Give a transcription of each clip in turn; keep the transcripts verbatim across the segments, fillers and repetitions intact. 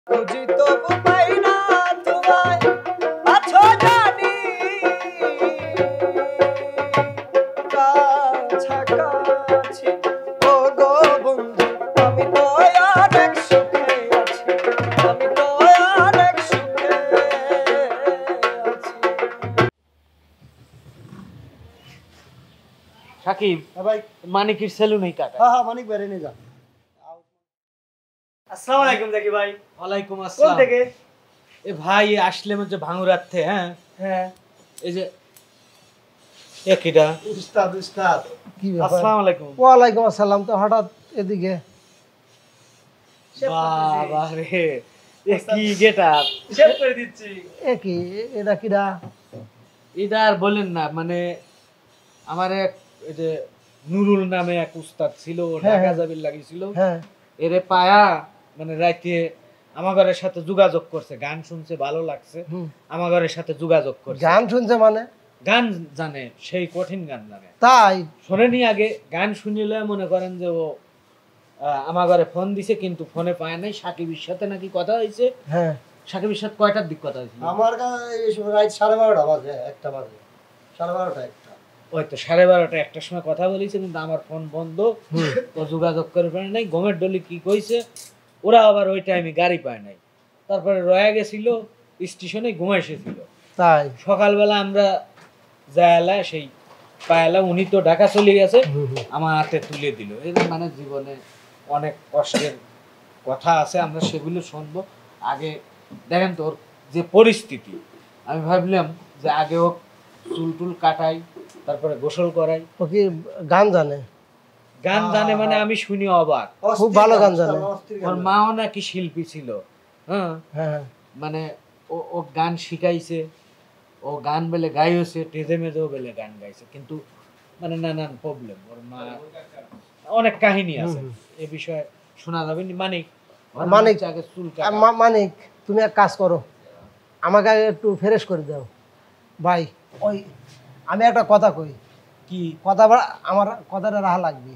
খুঁজি তবু পাই না তোমায় আছো জানি কাছাকাছি ও গো বন্ধু আমি তো অনেক সুখে আছি আমি তো অনেক সুখে আছি। সাকিব হ্যাঁ ভাই মানিকের সেলুনেই কাকা। হ্যাঁ হ্যাঁ মানিক বেরে নিয়ে যা। আসসালামু আলাইকুম জাকি ভাই। ওয়ালাইকুম কোন আসসালাম। থেকে? এ ভাই আসলে হচ্ছে ভাঙুরাত থেকে। হ্যাঁ হ্যাঁ এই যে একিটা উস্তাদ উস্তাদ কি ব্যাপার? আসসালামু আলাইকুম। ওয়ালাইকুম আসসালাম। তো হঠাৎ এদিকে? বাবা রে এ কি গেটআপ শেভ করে দিচ্ছি। এ কি এটা কিরা? এটা আর বলেন না, মানে আমার এক এই যে নুরুল নামে এক উস্তাদ ছিল, ও হ্যাঁ, ঢাকা হ্যাঁ। যাবির লাগিয়েছিল। হ্যাঁ এরে পায়া মানে রাইতে আমাগরের সাথে যোগাযোগ করছে, গান শুনছে ভালো লাগছে, হুম। আমাগরের সাথে যোগাযোগ করছে। গান শুনছে মানে? গান জানে, সেই কঠিন গান জানে। তাই? শোনেনি আগে, গান শুনিলে মনে করেন যে ও আহ, আমার ঘরে ফোন দিছে কিন্তু ফোনে পায় নাই। সাকিবের সাথে নাকি কথা হয়েছে। হ্যাঁ সাকিবের সাথে কয়টার দিক কথা হয়েছিল? আমার এই সময় রাত সাড়ে বারোটা বাজে, একটা বাজে, সাড়ে বারোটা একটা। ওই তো সাড়ে বারোটা একটার সময় কথা বলেছে, কিন্তু আমার ফোন বন্ধ, তো যোগাযোগ করে পারে নাই। গমের ডলি কি কইছে, ওরা আবার ওই টাইমে গাড়ি পায় নাই, তারপরে রয়ে গেছিল স্টেশনে, ঘুমা এসেছিল। তাই? সকালবেলা আমরা যাইলা সেই পায়লা, উনি তো ঢাকা চলে গেছে, হুম, হুম। আমার হাতে তুলে দিল। এর মানে জীবনে অনেক কষ্টের কথা আছে, আমরা সেগুলো শুনবো। আগে দেখেন তোর যে পরিস্থিতি, আমি ভাবলাম যে আগে ও চুল টুল কাটাই, তারপরে গোসল করাই। ও কি গান জানে? গান জানে মানে আমি শুনি অবাক। খুব ভালো গান জানে। ওর মাও নাকি শিল্পী ছিল। হ্যাঁ হ্যাঁ মানে ও ও গান শিখাইছে, ও গান বেলে গাইছে, টেজে মেজেও বেলে গান গাইছে, কিন্তু মানে নানান প্রবলেম। ওর মা অনেক কাহিনী আছে, এ বিষয়ে শোনা যাবে। মানিক মানিক আগে চুল আ, কাটা। মা- মানিক তুমি এক কাজ করো, আমাকে আগে একটু ফ্রেশ করে দাও ভাই। ওই আমি একটা কথা কই, কি কথা বলা- আমার কথাটা রাহা লাগবে।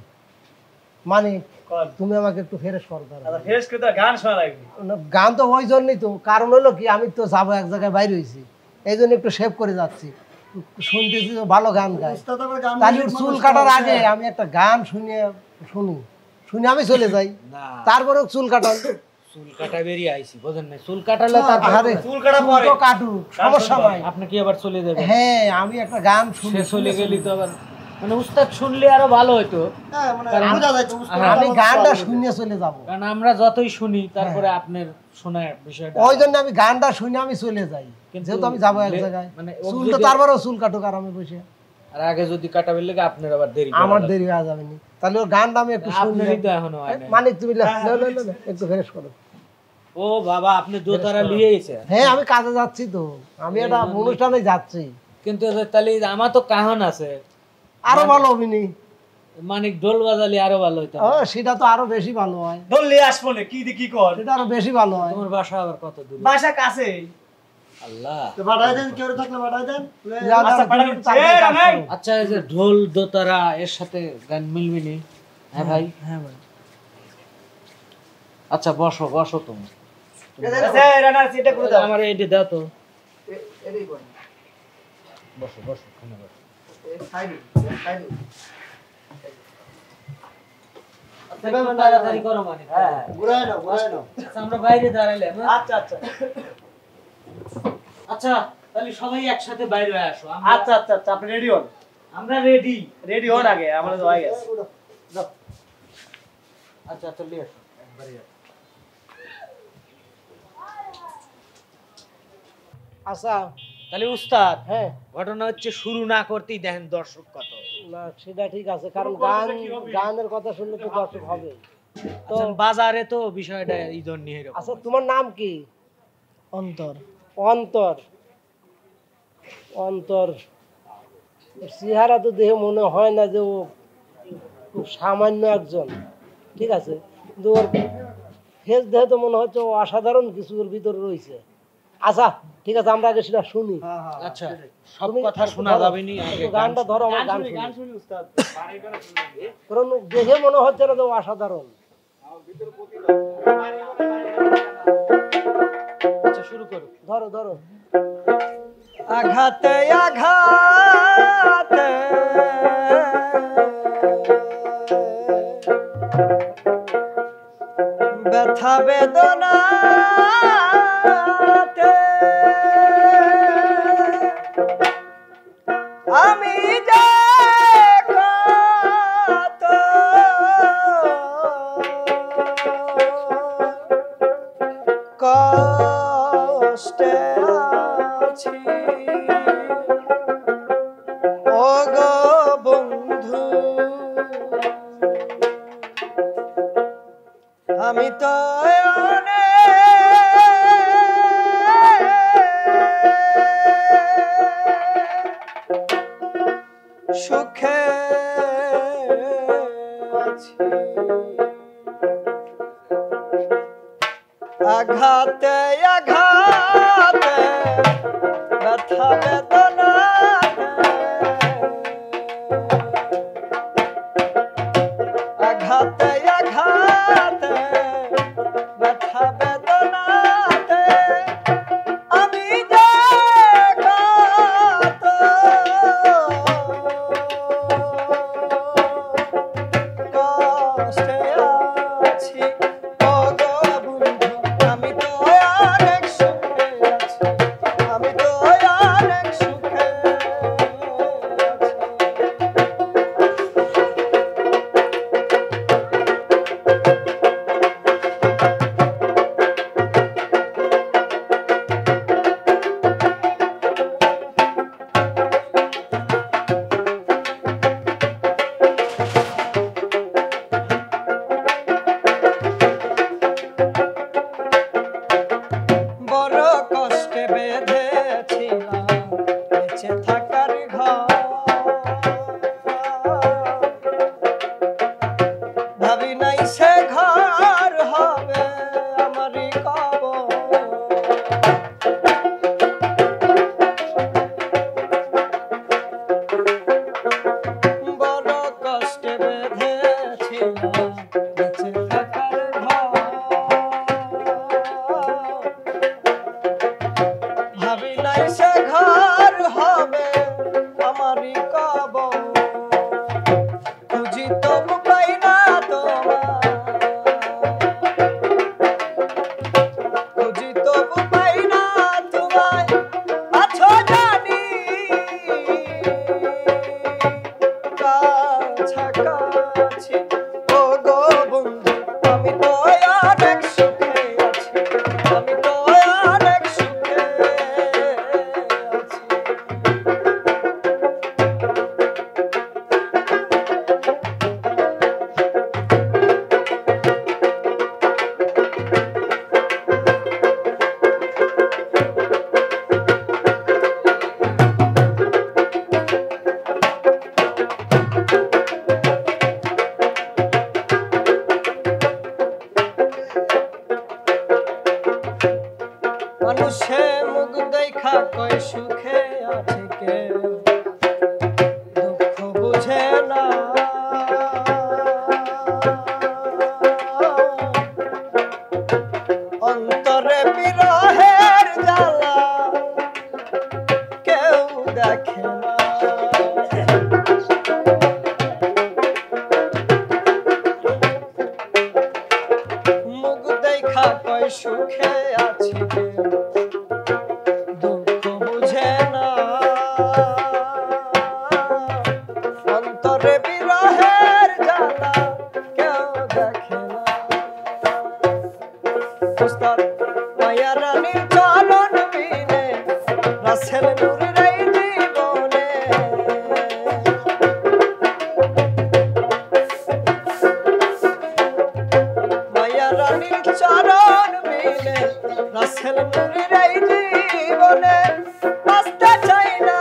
মানিক তুমি আমাকে একটু ফ্রেশ করো দাও। আচ্ছা ফেস করে গান শোনা লাগবে। না, গান তো ওই জন্যই তো, কারণ হলো কি আমি তো যাবো এক জায়গায় বাইরে হয়েছি, এই জন্য একটু সেভ করে যাচ্ছি। শুনতেছি তো ভালো গান গায়, উস্তাদ আবার গান তাহলে মিউজিক চুল মানুষ কাটার তো আগে আছে। আমি একটা গান শুনে শুনি, শুনে আমি চলে যাই, না তারপরে চুল কাটান। চুল কাটা বেরিয়ে আইছি, বোঝেন না? চুল কাটালে তারপর আরে চুল কাটা চুল পরে তো কাটুক, সমস্যা নাই। আপনি কি আবার চলে যাবেন? হ্যাঁ আমি একটা গান শুনি, সে চলে গেলি তো আবার মানে উস্তাদ শুনলে আরো ভালো হতো, হ্যাঁ মানে কারণ- বোঝা যায় তো উস্তাদ আমি আমার গানটা সব শুনে চলে যাব। কারণ আমরা যতই শুনি তারপরে আপনার শোনার বিষয়টা ওই জন্য আমি গানটা শুনে আমি চলে যাই, কিন্তু যেহেতু আমি যাবো এক লে- জায়গায়, মানে চুল ওর তো যদি- তারপরেও চুল কাটুক আর আমি বসে, আর আগে যদি কাটাবে লেগে আপনার আবার দেরি করা আমার লাগবে। দেরি হয়ে যাবে না। তাহলে ওর গানটা আমি একটু শুনি। আপনারই তো এখনো হয় নাই। মানিক তুমি লে- লে- লে- লে- লে, একটু ফ্রেশ করো। ও বাবা, আপনি দোতারা লিয়ে এসে, হ্যাঁ আমি কাজে যাচ্ছি তো, আমি একটা অনুষ্ঠানে যাচ্ছি। কিন্তু তাহলে আমার তো কাহন আছে, আরো ভালো অভিনয়, মানিক ঢোল বাজালি আরো ভালো হইতো। ও সেটা তো আরো বেশি ভালো হয়, বললি আসবো না কি দি কি কর। সেটা আরো বেশি ভালো হয়। তোমার বাসা আবার কত দূর? বাসা কাছে। আল্লাহ। তো বাড়াই দেন, কেউ থাকলে বাড়াই দেন। যা, যা, আচ্ছা তুমি পাঠান। একটু তাড়াতাড়ি কাজ করো। আচ্ছা এই যে ঢোল দোতারা এর সাথে গান মিলবে নি? হ্যাঁ ভাই। হ্যাঁ ভাই। আচ্ছা বসো বসো তুমি, আচ্ছা রানা সেটা করে দাও। আমার এইটা দাও তো। এটাই করেন। বসো বসো এখানে বসো। এই সাইডে সাইডে। আচ্ছা একটু তাড়াতাড়ি করো মানিক। হ্যাঁ ঘুরায় নাও ঘুরায় নাও। আচ্ছা আমরা বাইরে দাঁড়াইলাম। হ্যাঁ? আচ্ছা আচ্ছা আচ্ছা তাহলে সবাই একসাথে বাইরে হয়ে আসো। আমরা- আচ্ছা আচ্ছা আচ্ছা আপনি রেডি হন। আমরা রেডি। রেডি হন আগে, আমাদের তো হয়ে গেছে। যাও। আচ্ছা আচ্ছা লিয়ে আসো একবারে। আচ্ছা তাহলে উস্তাদ, হ্যাঁ, ঘটনা হচ্ছে শুরু না করতেই দেখেন দর্শক কত। না সেটা ঠিক আছে, কারণ গান গানের কথা শুনলে তো দর্শক হবে। তো আচ্ছা, বাজারে তো বিষয়টা এই জন্য এরকম। আচ্ছা তোমার নাম কি? অন্তর। অন্তর অন্তর চেহারা তো দেখে মনে হয় না যে ও খুব সামান্য একজন, ঠিক আছে, কিন্তু ওর ফেস দেখে তো মনে হচ্ছে ও অসাধারণ কিছু ওর ভিতরে রয়েছে। আচ্ছা ঠিক আছে, আমরা আগে সেটা শুনি। হ্যাঁ হ্যাঁ আচ্ছা সব তুমি কথা শোনা ধরো, যাবে নি, আগে একটু গানটা ধরো, আমার গান শুনি, শুনি। গান শুনি উস্তাদ। কারণ দেখে মনে হচ্ছে না যে ও অসাধারণ। শুরু করো। ধরো ধরো। আঘাতে আঘাতে ব্যথা বেদনাতে আমি যে কত কষ্টে আছি ও গো বন্ধু, আমি তো সুখে আছি। আঘাতে আঘাতে ব্যথা বেদনাতে আঘাতে আঘাতে ব্যথা বেদনাতে আমি যে কত কষ্টে আছি ও গো বন্ধু, আমি তো অনেক সুখে আছি, আমি তো অনেক সুখে আছি। বড় কষ্টে বেঁধেছিলাম বেঁচে থাকার ঘর, ভাবি নাই সে ঘর হবে আমারই কবর। বড় কষ্টে বেঁধেছিলাম বেঁচে থাকার ঘর, ভাবি নাই সে ঘর হবে আমারই কবর। খুঁজি তবু পাই না তোমায়, খুঁজি তবু পাই না তোমায়, আছো জানি কাছাকাছি ও গো বন্ধু, আমি তো অনেক সুখে আছি, আমি তো অনেক সুখে আছি। মানুষে মুখ দেখা কয় সুখে আছে কেউ, দুঃখ বুঝে না। অন্তরে বিরহের জ্বালা কেউ দেখে না। মুখ দেখা কয় সুখে আছি কেউ, দুঃখ বুঝে না। অন্তরে বিরহের জ্বালা কেউ দেখে না। উস্তাদ মায়া রানীর চরণ বিনে রাসেল নূরের এই জীবনে, মায়া রানীর চরণ বিনে রাসেল নূরের এই জীবনে বাঁচতে চাই না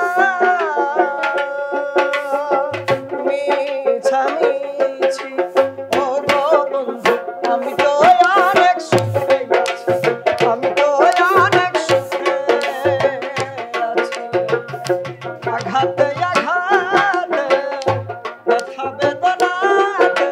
মিছামিছি ও গো বন্ধু, আমি তো অনেক সুখে আছি, আমি তো অনেক সুখে আছি। আঘাতে আঘাতে ব্যথা বেদনাতে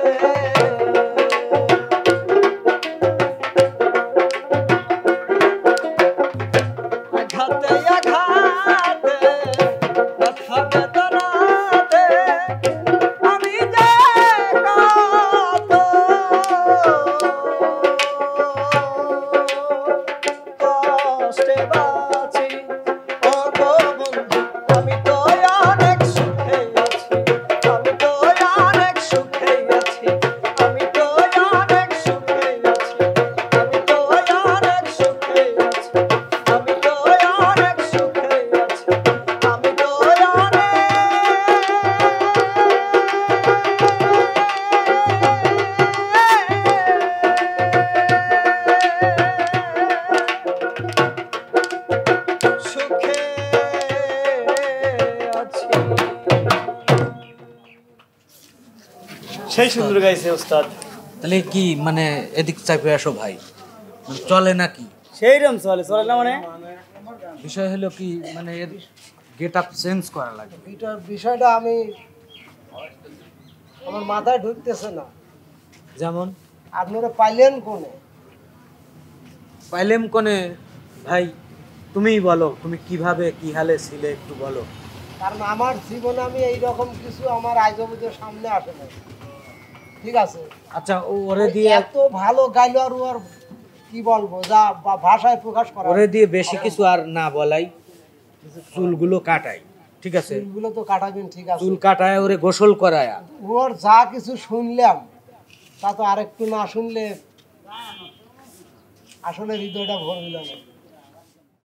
সেই সুন্দর গাইছে ওস্তাদ। তাহলে কি মানে এদিক চাপে আসো ভাই, মানে চলে নাকি? সেই রকম চলে, চলে না মানে বিষয় হলো কি মানে এর গেট আপ চেঞ্জ করা লাগে। এটার বিষয়টা আমি আমার মাথায় ঢুকতেছে না। যেমন আপনারা পাইলেন কোনে? পাইলেম কোনে ভাই, তুমিই বলো, তুমি কিভাবে কি হালে ছিলে একটু বলো। কারণ আমার জীবনে আমি এইরকম কিছু আমার আজ অবধি সামনে আসে না, ঠিক আছে? আচ্ছা ও ওরে দিয়ে এত ভালো গাইলো আর ও আর কি বলবো, যা বা ভাষায় প্রকাশ করা। ওরে দিয়ে বেশি কিছু আর না বলাই, চুলগুলো কাটাই, ঠিক আছে? চুলগুলো তো কাটাবেন, ঠিক আছে? চুল কাটায় ওরে গোসল করায়। ওর যা কিছু শুনলাম তা তো আরেকটু না শুনলে আসলে হৃদয়টা ভরবে না।